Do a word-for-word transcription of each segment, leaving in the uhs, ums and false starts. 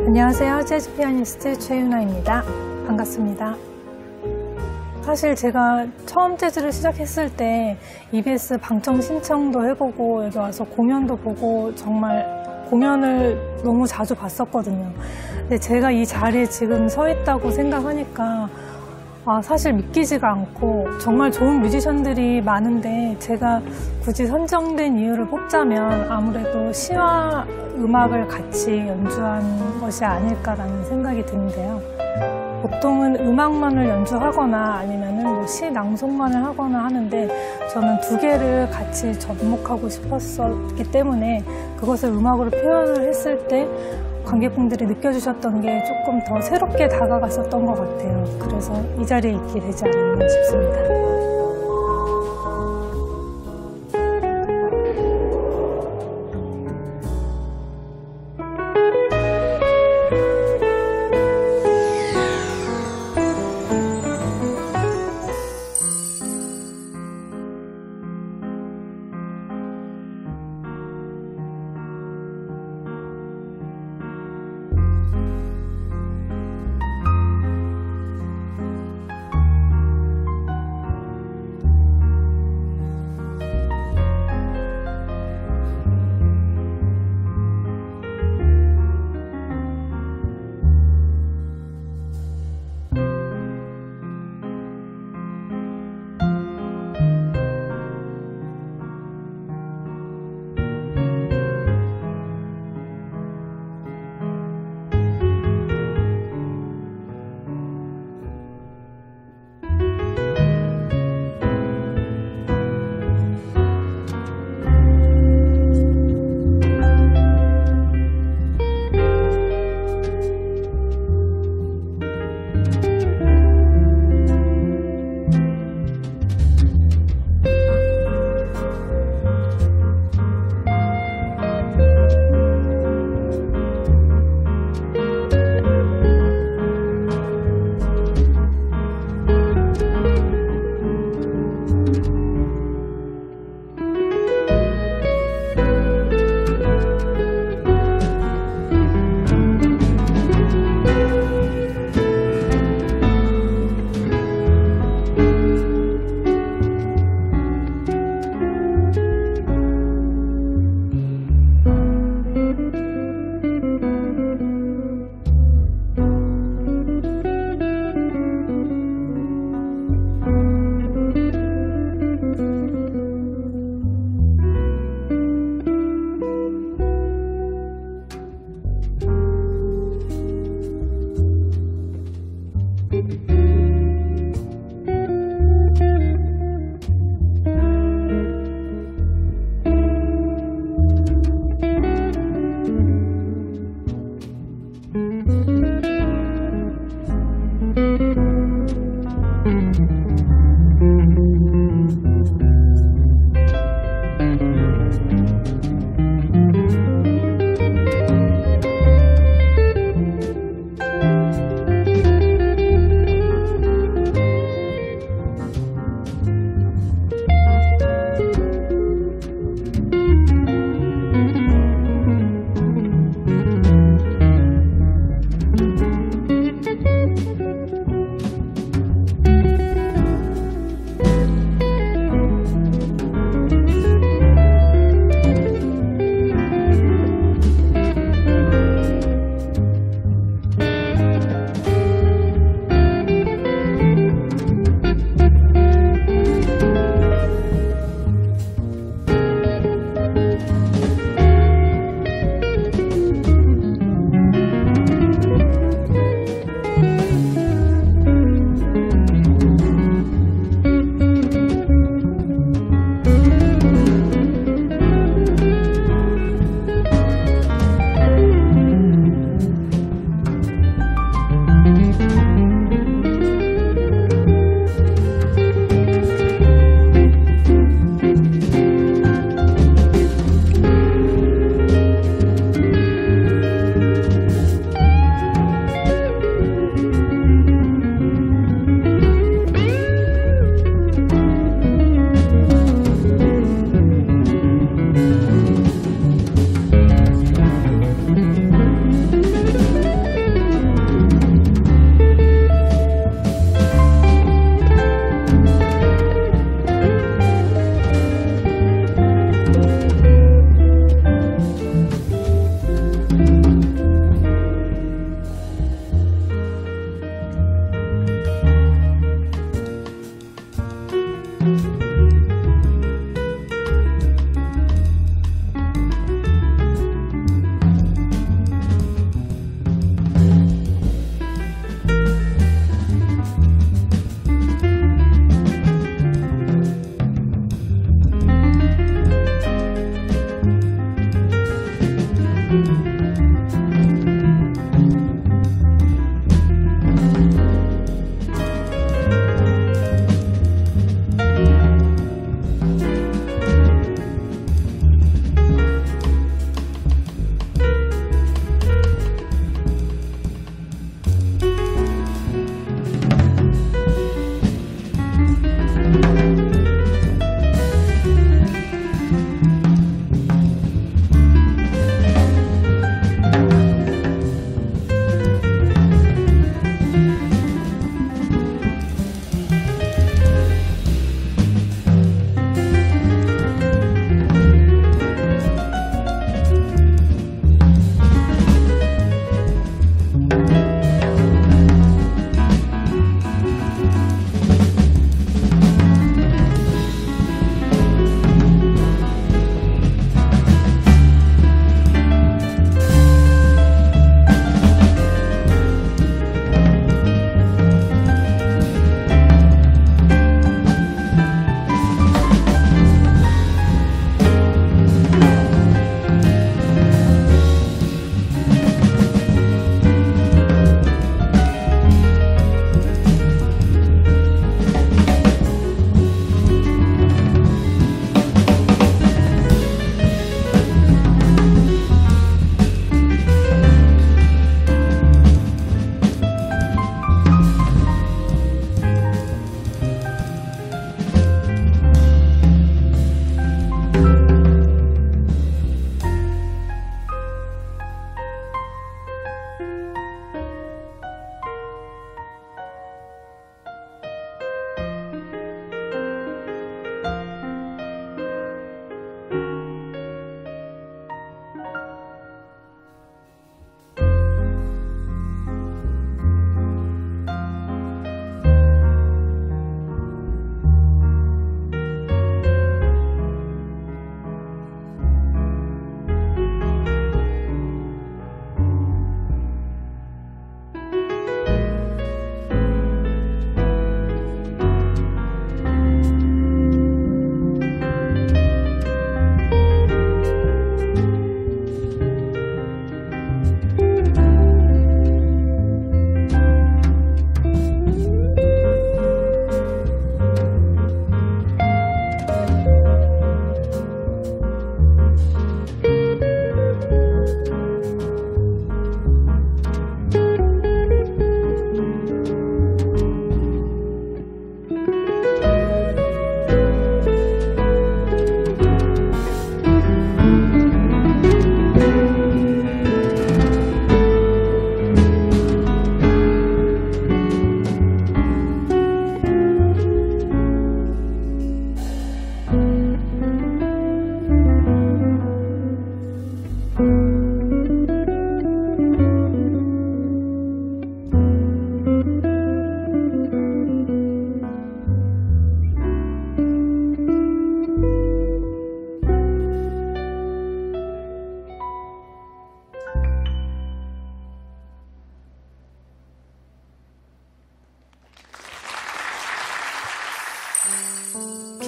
안녕하세요. 재즈 피아니스트 최윤아입니다. 반갑습니다. 사실 제가 처음 재즈를 시작했을 때 이비에스 방청 신청도 해보고 여기 와서 공연도 보고 정말 공연을 너무 자주 봤었거든요. 근데 제가 이 자리에 지금 서 있다고 생각하니까 아, 사실 믿기지가 않고 정말 좋은 뮤지션들이 많은데 제가 굳이 선정된 이유를 뽑자면 아무래도 시와 음악을 같이 연주한 것이 아닐까라는 생각이 드는데요. 보통은 음악만을 연주하거나 아니면은 뭐 시 낭송만을 하거나 하는데 저는 두 개를 같이 접목하고 싶었기 때문에 그것을 음악으로 표현을 했을 때 관객분들이 느껴주셨던 게 조금 더 새롭게 다가갔었던 것 같아요. 그래서 이 자리에 있게 되지 않았나 싶습니다.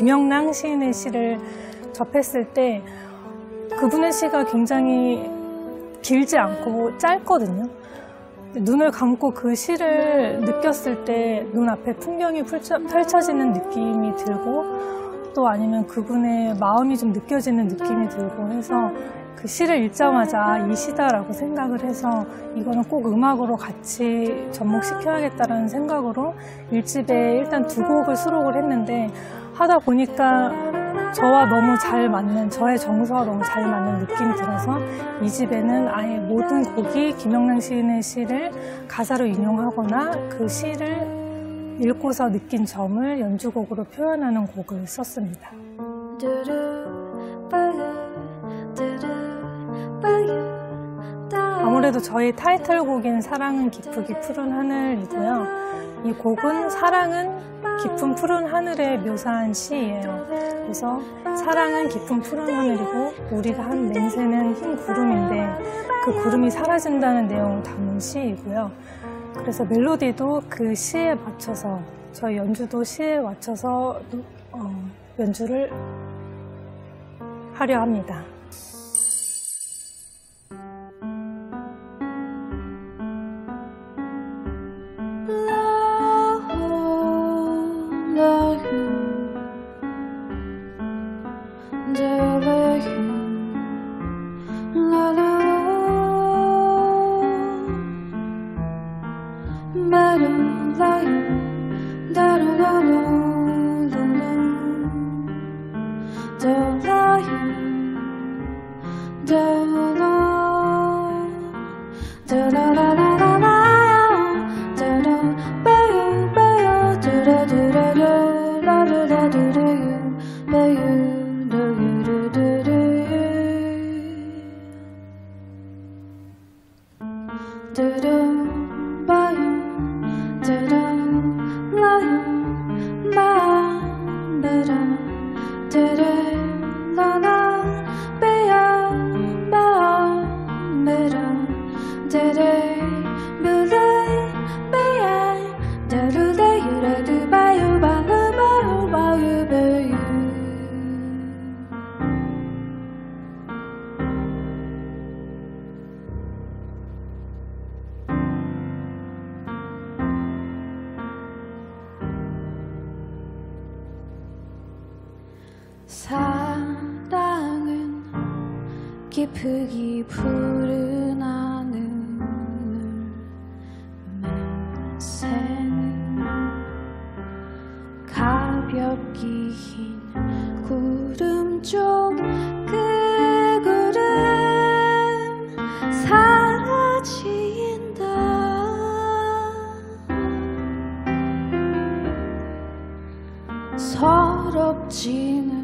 김영랑 시인의 시를 접했을 때 그분의 시가 굉장히 길지 않고 짧거든요. 눈을 감고 그 시를 느꼈을 때 눈앞에 풍경이 펼쳐, 펼쳐지는 느낌이 들고 또 아니면 그분의 마음이 좀 느껴지는 느낌이 들고 해서 그 시를 읽자마자 이 시다라고 생각을 해서 이거는 꼭 음악으로 같이 접목시켜야겠다라는 생각으로 일집에 일단 두 곡을 수록을 했는데 하다 보니까 저와 너무 잘 맞는, 저의 정서와 너무 잘 맞는 느낌이 들어서 이 집에는 아예 모든 곡이 김영랑 시인의 시를 가사로 인용하거나 그 시를 읽고서 느낀 점을 연주곡으로 표현하는 곡을 썼습니다. 아무래도 저희 타이틀곡인 사랑은 기쁘기 푸른 하늘이고요. 이 곡은 사랑은 깊은 푸른 하늘에 묘사한 시예요. 그래서 사랑은 깊은 푸른 하늘이고 우리가 한 냄새는 흰 구름인데 그 구름이 사라진다는 내용을 담은 시이고요. 그래서 멜로디도 그 시에 맞춰서 저희 연주도 시에 맞춰서 어, 연주를 하려 합니다. 사랑은 깊이 푸른 하늘을 맹세는 가볍게 흰 구름 쪽 그 구름 사라진다. 서럽지는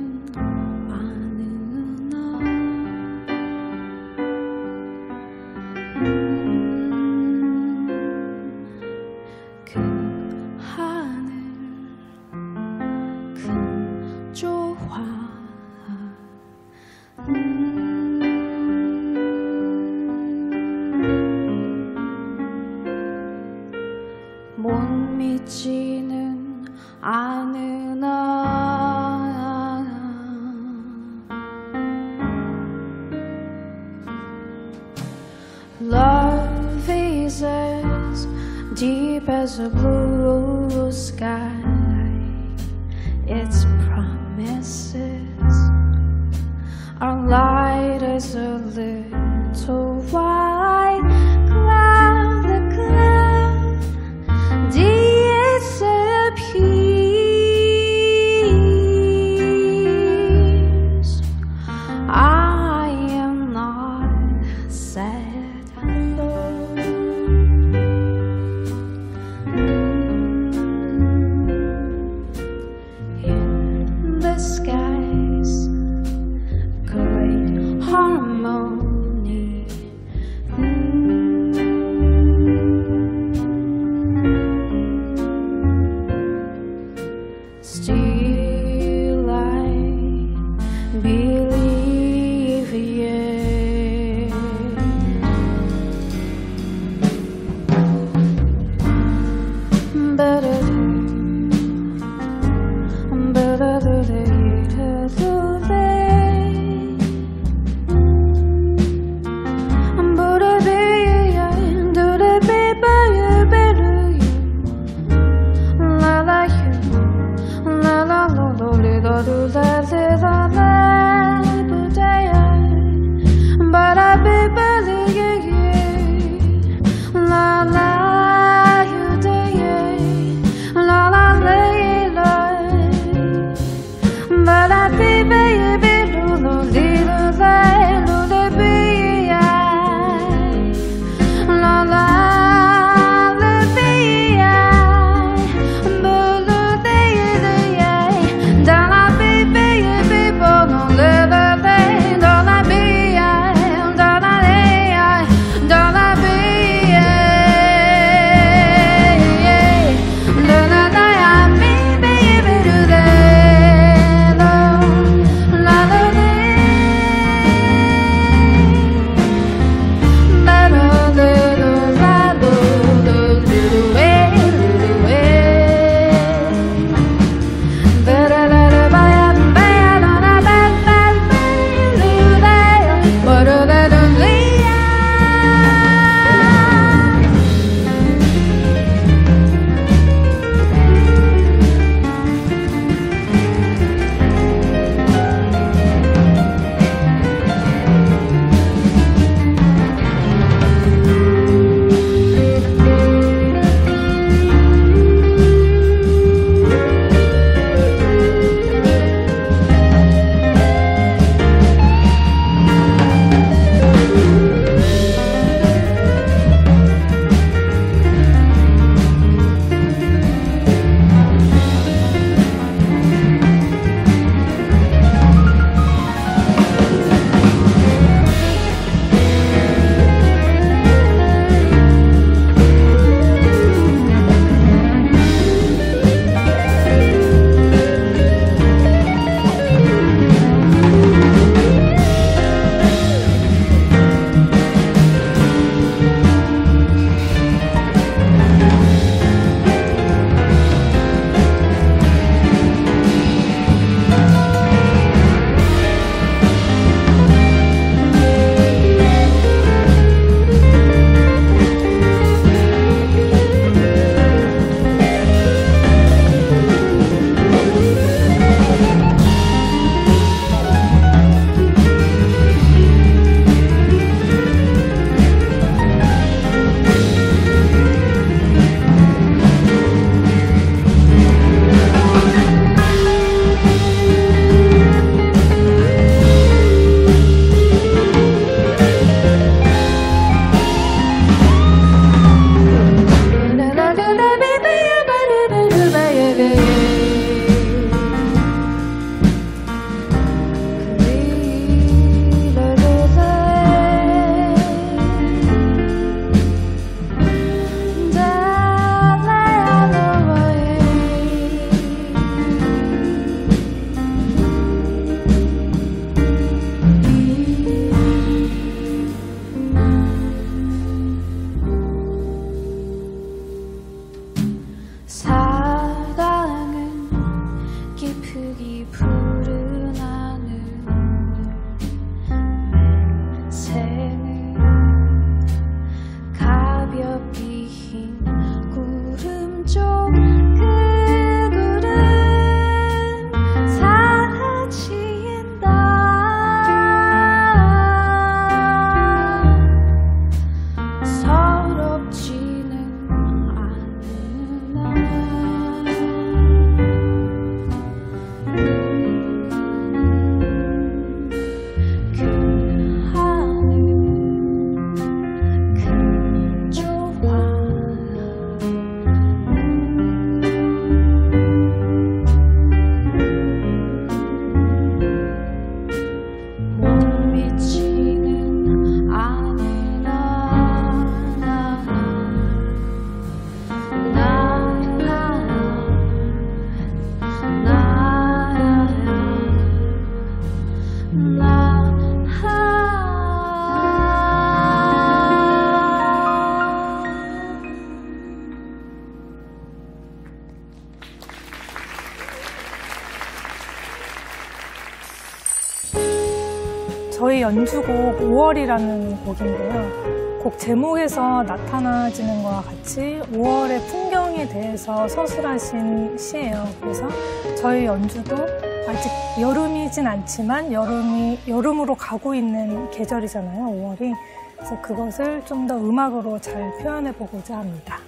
못 믿지는 않으나 Love is as deep as a blue sky. Its promises are light as a little white cloud. The cloud disappears. I am not sad alone. In the skies, great harmony 저희 연주곡 오월이라는 곡인데요. 곡 제목에서 나타나지는 것과 같이 오월의 풍경에 대해서 서술하신 시예요. 그래서 저희 연주도 아직 여름이진 않지만 여름이, 여름으로 가고 있는 계절이잖아요, 오월이. 그래서 그것을 좀 더 음악으로 잘 표현해 보고자 합니다.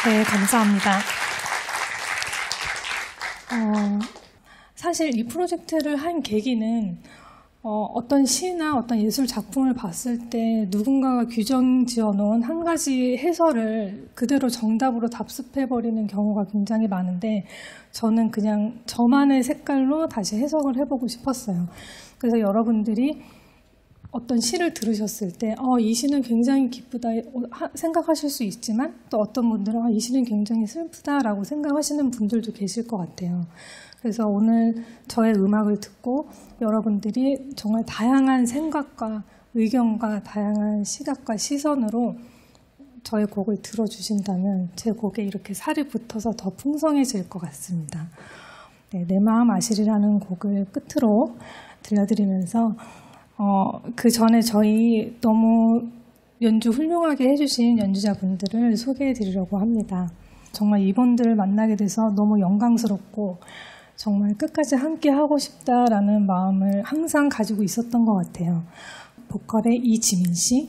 네, 감사합니다. 어, 사실 이 프로젝트를 한 계기는 어, 어떤 시나 어떤 예술 작품을 봤을 때 누군가가 규정 지어놓은 한 가지 해설을 그대로 정답으로 답습해버리는 경우가 굉장히 많은데 저는 그냥 저만의 색깔로 다시 해석을 해보고 싶었어요. 그래서 여러분들이 어떤 시를 들으셨을 때 어, 이 시는 굉장히 기쁘다 생각하실 수 있지만 또 어떤 분들은 어, 이 시는 굉장히 슬프다라고 생각하시는 분들도 계실 것 같아요. 그래서 오늘 저의 음악을 듣고 여러분들이 정말 다양한 생각과 의견과 다양한 시각과 시선으로 저의 곡을 들어주신다면 제 곡에 이렇게 살이 붙어서 더 풍성해질 것 같습니다. 네, 내 마음 아시리라는 곡을 끝으로 들려드리면서 어, 그 전에 저희 너무 연주 훌륭하게 해주신 연주자분들을 소개해 드리려고 합니다. 정말 이분들을 만나게 돼서 너무 영광스럽고 정말 끝까지 함께 하고 싶다라는 마음을 항상 가지고 있었던 것 같아요. 보컬의 이지민 씨,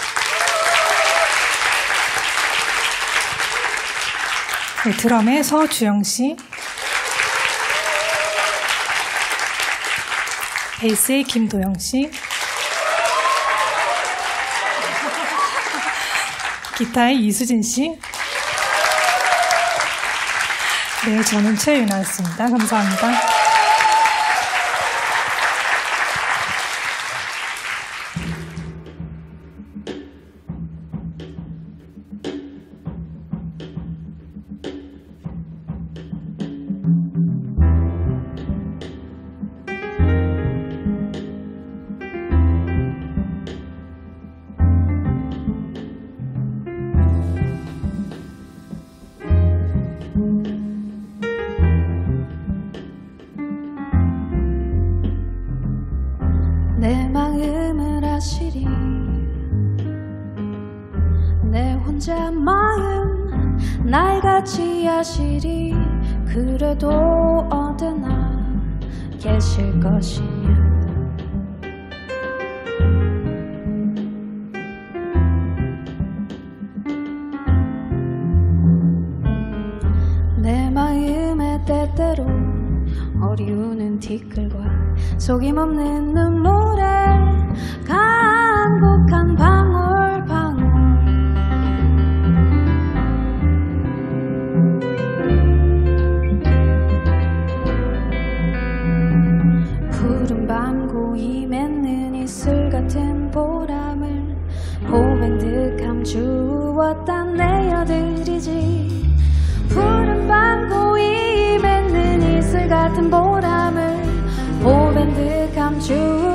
네, 드럼의 서주영 씨, 베이스의 김도영 씨, 기타의 이수진 씨. 네, 저는 최윤아였습니다. 감사합니다. 내 마음을 아시리 내 혼자 마음 날같이 아시리 그래도 어디나 계실 것이면 내 마음에 때때로 어리우는 티끌과 속임없는 눈물에 간곡한 방울방울 푸른 밤 고이 맺는 이슬 같은 보람을 고백듯 감추었다 내어드리지 푸른 밤 고이 맺는 이슬 같은 보람을 보밴드 감추